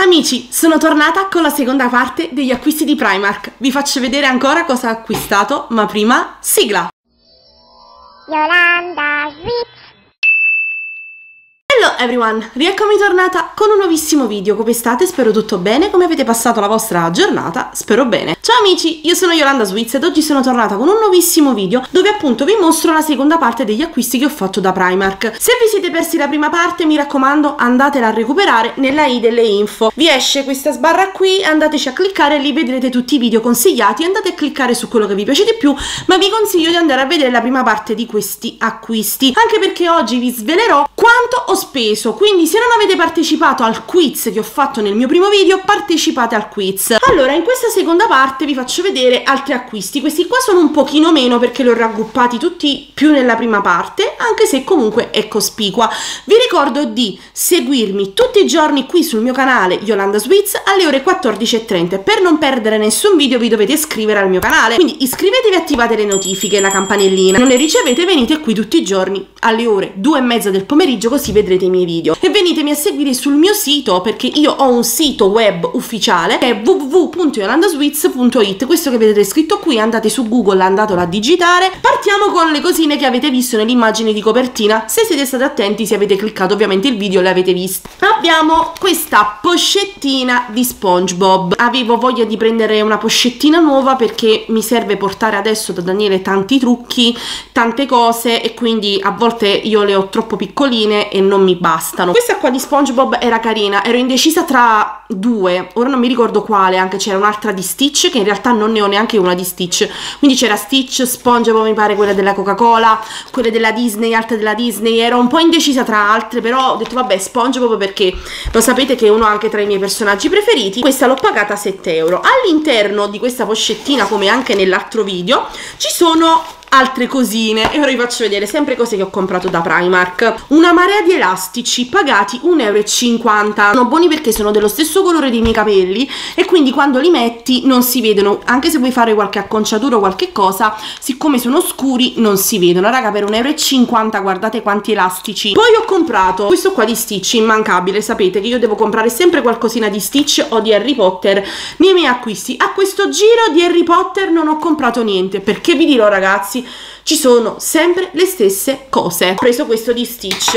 Amici, sono tornata con la seconda parte degli acquisti di Primark. Vi faccio vedere ancora cosa ho acquistato, ma prima, sigla! Yolanda Sweets. Hello everyone, rieccomi tornata con un nuovissimo video. Come state? Spero tutto bene. Come avete passato la vostra giornata? Spero bene. Ciao amici, io sono Yolanda Sweets ed oggi sono tornata con un nuovissimo video dove appunto vi mostro la seconda parte degli acquisti che ho fatto da Primark. Se vi siete persi la prima parte, mi raccomando, andatela a recuperare nella i delle info. Vi esce questa sbarra qui, andateci a cliccare e lì vedrete tutti i video consigliati. Andate a cliccare su quello che vi piace di più, ma vi consiglio di andare a vedere la prima parte di questi acquisti, anche perché oggi vi svelerò quanto ho speso. Quindi se non avete partecipato al quiz che ho fatto nel mio primo video, partecipate al quiz. Allora, in questa seconda parte vi faccio vedere altri acquisti. Questi qua sono un pochino meno perché li ho raggruppati tutti più nella prima parte, anche se comunque è cospicua. Vi ricordo di seguirmi tutti i giorni qui sul mio canale Yolanda Sweets alle ore 14:30. Per non perdere nessun video vi dovete iscrivere al mio canale, quindi iscrivetevi e attivate le notifiche e la campanellina. Non le ricevete, venite qui tutti i giorni alle ore 2:30 del pomeriggio, così vedrete i miei video. E venitemi a seguire sul mio sito, perché io ho un sito web ufficiale che è www.yolandasweets.it. questo che vedete scritto qui, andate su Google, andatelo a digitare. Partiamo con le cosine che avete visto nell'immagine di copertina. Se siete stati attenti, se avete cliccato ovviamente il video, le avete viste. Abbiamo questa pochettina di SpongeBob. Avevo voglia di prendere una pochettina nuova perché mi serve portare adesso da Daniele tanti trucchi, tante cose, e quindi a volte io le ho troppo piccoline e non mi bastano. Questa qua di SpongeBob era carina, ero indecisa tra due, ora non mi ricordo quale, anche c'era un'altra di Stitch, che in realtà non ne ho neanche una di Stitch, quindi c'era Stitch, SpongeBob, mi pare quella della Coca-Cola, quelle della Disney, altre della Disney. Ero un po' indecisa tra altre, però ho detto vabbè, SpongeBob, perché lo sapete che è uno anche tra i miei personaggi preferiti. Questa l'ho pagata 7 euro. All'interno di questa pochettina, come anche nell'altro video, ci sono altre cosine e ora vi faccio vedere sempre cose che ho comprato da Primark. Una marea di elastici pagati 1,50 euro. Sono buoni perché sono dello stesso colore dei miei capelli e quindi quando li metti non si vedono, anche se vuoi fare qualche acconciatura o qualche cosa, siccome sono scuri non si vedono. Raga, per 1,50 euro guardate quanti elastici. Poi ho comprato questo qua di Stitch, immancabile. Sapete che io devo comprare sempre qualcosina di Stitch o di Harry Potter nei miei acquisti. A questo giro di Harry Potter non ho comprato niente, perché vi dirò ragazzi, ci sono sempre le stesse cose. Ho preso questo di Stitch,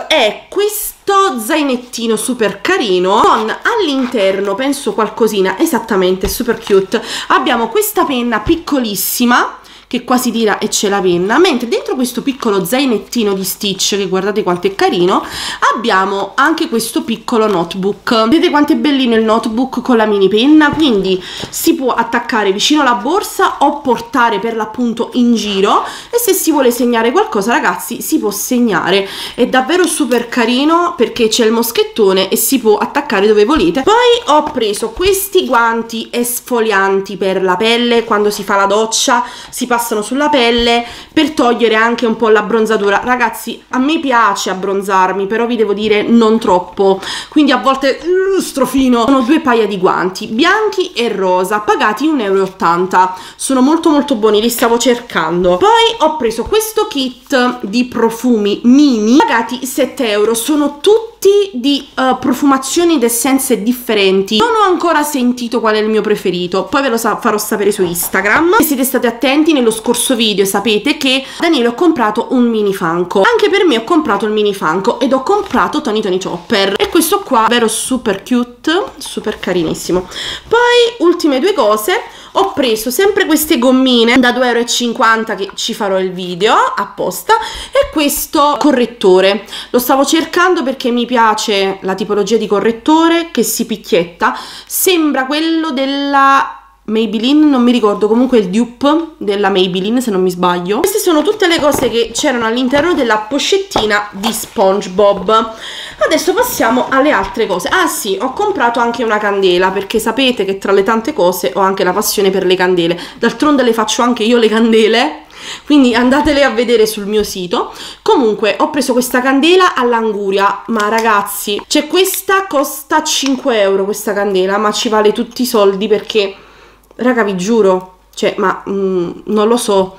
è questo zainettino super carino con all'interno, penso qualcosina, esattamente, super cute. Abbiamo questa penna piccolissima che qua si tira e c'è la penna, mentre dentro questo piccolo zainettino di Stitch, che guardate quanto è carino, abbiamo anche questo piccolo notebook. Vedete quanto è bellino il notebook con la mini penna, quindi si può attaccare vicino alla borsa o portare per l'appunto in giro, e se si vuole segnare qualcosa ragazzi si può segnare. È davvero super carino perché c'è il moschettone e si può attaccare dove volete. Poi ho preso questi guanti esfolianti per la pelle, quando si fa la doccia si passano sulla pelle per togliere anche un po' l'abbronzatura. Ragazzi, a me piace abbronzarmi, però vi devo dire non troppo, quindi a volte strofino. Sono due paia di guanti bianchi e rosa, pagati 1,80 euro. Sono molto molto buoni, li stavo cercando. Poi ho preso questo kit di profumi mini, pagati 7 euro. Sono tutti di profumazioni ed essenze differenti. Non ho ancora sentito qual è il mio preferito, poi ve lo farò sapere su Instagram. Se siete stati attenti nello scorso video sapete che a Daniele ho comprato un mini Funko. Anche per me ho comprato il mini Funko ed ho comprato Tony Tony Chopper, e questo qua vero super cute, super carinissimo. Poi ultime due cose, ho preso sempre queste gommine da 2,50 euro, che ci farò il video apposta, e questo correttore. Lo stavo cercando perché mi piace la tipologia di correttore che si picchietta, sembra quello della Maybelline, non mi ricordo, comunque il dupe della Maybelline se non mi sbaglio. Queste sono tutte le cose che c'erano all'interno della pochettina di SpongeBob. Adesso passiamo alle altre cose. Ah sì, ho comprato anche una candela, perché sapete che tra le tante cose ho anche la passione per le candele. D'altronde le faccio anche io le candele, quindi andatele a vedere sul mio sito. Comunque ho preso questa candela all'anguria, ma ragazzi, cioè questa costa 5 euro questa candela, ma ci vale tutti i soldi perché raga vi giuro, cioè ma non lo so,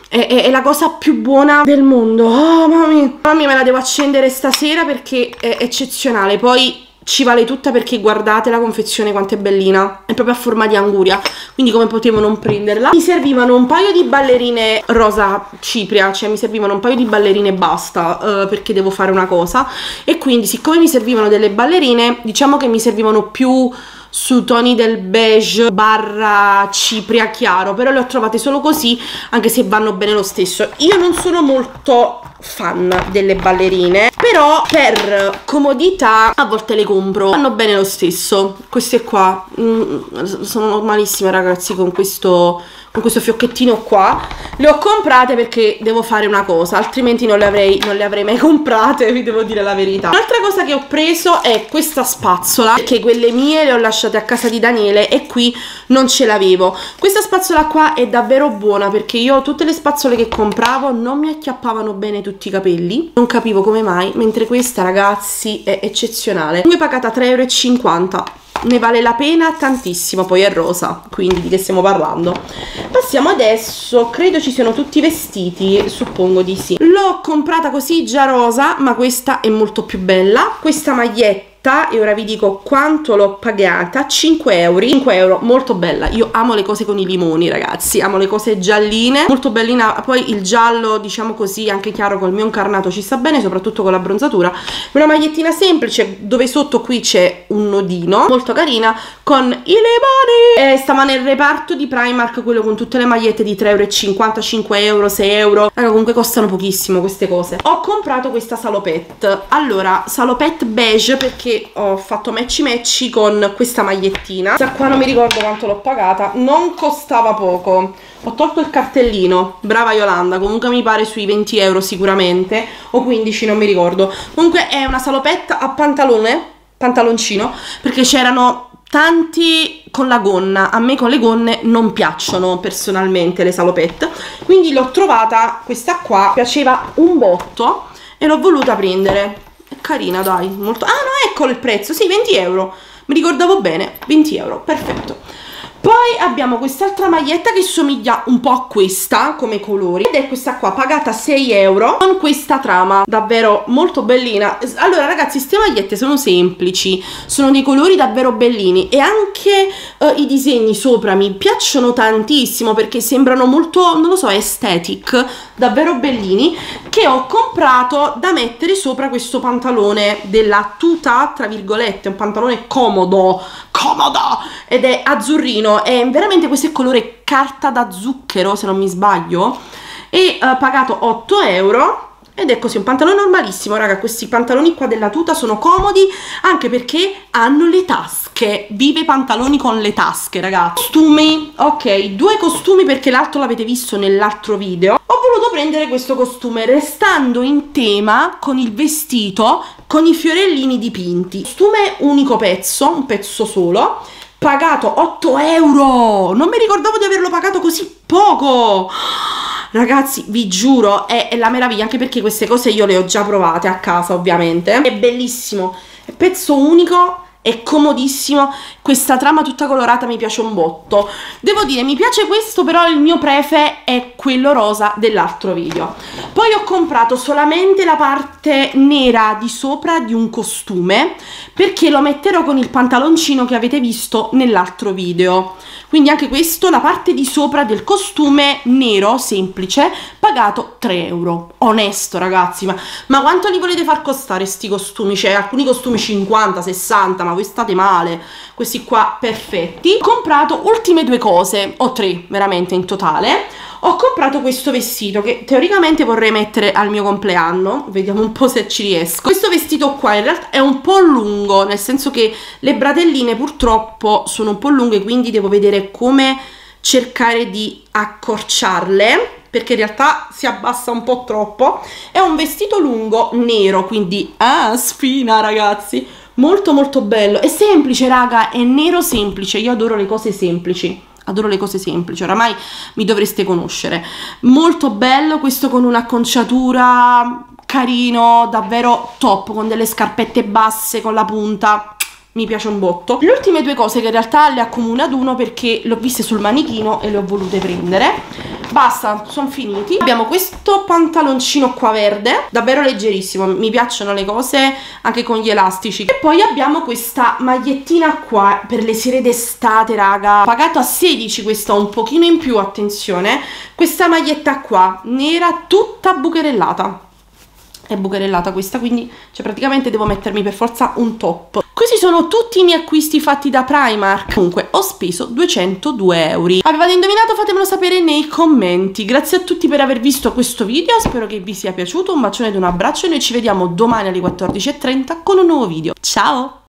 è la cosa più buona del mondo. Oh mamma mia, me la devo accendere stasera perché è eccezionale. Poi ci vale tutta perché guardate la confezione quanto è bellina, è proprio a forma di anguria, quindi come potevo non prenderla. Mi servivano un paio di ballerine rosa cipria, cioè mi servivano un paio di ballerine e basta, perché devo fare una cosa, e quindi siccome mi servivano delle ballerine, diciamo che mi servivano più su toni del beige barra cipria chiaro, però le ho trovate solo così, anche se vanno bene lo stesso. Io non sono molto fan delle ballerine, però per comodità a volte le compro, vanno bene lo stesso. Queste qua sono normalissime, ragazzi, con questo fiocchettino qua. Le ho comprate perché devo fare una cosa, altrimenti non le avrei mai comprate, vi devo dire la verità. Un'altra cosa che ho preso è questa spazzola, perché quelle mie le ho lasciate a casa di Daniele e qui non ce l'avevo. Questa spazzola qua è davvero buona, perché io tutte le spazzole che compravo non mi acchiappavano bene tutti i capelli, non capivo come mai, mentre questa, ragazzi, è eccezionale. Comunque pagata 3,50 €. Ne vale la pena tantissimo, poi è rosa, quindi di che stiamo parlando? Passiamo adesso, credo ci siano tutti i vestiti, suppongo di sì. L'ho comprata così già rosa, ma questa è molto più bella. Questa maglietta, e ora vi dico quanto l'ho pagata, 5 euro. 5 euro, molto bella. Io amo le cose con i limoni, ragazzi, amo le cose gialline, molto bellina. Poi il giallo, diciamo così, anche chiaro col mio incarnato ci sta bene, soprattutto con la bronzatura. Una magliettina semplice dove sotto qui c'è un nodino, molto carina, con i limoni. Stava nel reparto di Primark, quello con tutte le magliette di 3,50 €, 5 euro, 6 euro. Raga, comunque costano pochissimo queste cose. Ho comprato questa salopette. Allora, salopette beige, perché ho fatto matchy con questa magliettina. Questa qua non mi ricordo quanto l'ho pagata, non costava poco. Ho tolto il cartellino, brava Yolanda, comunque mi pare sui 20 euro sicuramente, o 15, non mi ricordo. Comunque è una salopette a pantaloncino, perché c'erano tanti con la gonna. A me con le gonne non piacciono personalmente le salopette, quindi l'ho trovata questa qua, piaceva un botto e l'ho voluta prendere. È carina, dai, molto. Ah no, ecco il prezzo, sì, 20 euro, mi ricordavo bene, 20 euro, perfetto. Poi abbiamo quest'altra maglietta che somiglia un po' a questa come colori, ed è questa qua, pagata 6 euro, con questa trama, davvero molto bellina. Allora ragazzi, queste magliette sono semplici, sono dei colori davvero bellini, e anche i disegni sopra mi piacciono tantissimo, perché sembrano molto, non lo so, aesthetic, davvero bellini, che ho comprato da mettere sopra questo pantalone della tuta, tra virgolette, un pantalone comodo, ed è azzurrino, è veramente, questo è colore carta da zucchero se non mi sbaglio, e pagato 8 euro. Ed è così, un pantalone normalissimo, raga. Questi pantaloni qua della tuta sono comodi, anche perché hanno le tasche. Vive pantaloni con le tasche, ragazzi. Costumi, ok, 2 costumi, perché l'altro l'avete visto nell'altro video. Ho voluto prendere questo costume, restando in tema con il vestito, con i fiorellini dipinti. Costume unico pezzo, un pezzo solo, pagato 8 euro. Non mi ricordavo di averlo pagato così poco. Ragazzi, vi giuro, è la meraviglia, anche perché queste cose io le ho già provate a casa, ovviamente. È bellissimo, è pezzo unico, è comodissimo, questa trama tutta colorata mi piace un botto. Devo dire, mi piace questo, però il mio prefe è quello rosa dell'altro video. Poi ho comprato solamente la parte nera di sopra di un costume, perché lo metterò con il pantaloncino che avete visto nell'altro video. Quindi anche questo, la parte di sopra del costume nero semplice, pagato 3 euro. Onesto, ragazzi, ma quanto li volete far costare sti costumi? Cioè, alcuni costumi 50, 60, ma voi state male. Questi qua perfetti. Ho comprato ultime 2 cose, o 3 veramente in totale. Ho comprato questo vestito che teoricamente vorrei mettere al mio compleanno, vediamo un po' se ci riesco. Questo vestito qua in realtà è un po' lungo, nel senso che le bratelline purtroppo sono un po' lunghe, quindi devo vedere come cercare di accorciarle, perché in realtà si abbassa un po' troppo. È un vestito lungo nero, quindi sfina, ragazzi, molto molto bello. È semplice, raga, è nero semplice, io adoro le cose semplici. Adoro le cose semplici, oramai mi dovreste conoscere. Molto bello, questo con un'acconciatura, carino, davvero top, con delle scarpette basse, con la punta. Mi piace un botto. Le ultime 2 cose che in realtà le accomuno ad uno, perché le ho viste sul manichino e le ho volute prendere. Basta, sono finiti. Abbiamo questo pantaloncino qua verde, davvero leggerissimo, mi piacciono le cose anche con gli elastici. E poi abbiamo questa magliettina qua per le sere d'estate, raga, pagato a 16, questa un pochino in più, attenzione. Questa maglietta qua, nera, tutta bucherellata. È bucherellata questa, quindi cioè praticamente devo mettermi per forza un top. Questi sono tutti i miei acquisti fatti da Primark. Comunque ho speso 202 euro. Avevate indovinato? Fatemelo sapere nei commenti. Grazie a tutti per aver visto questo video, spero che vi sia piaciuto. Un bacione ed un abbraccio e noi ci vediamo domani alle 14:30 con un nuovo video. Ciao!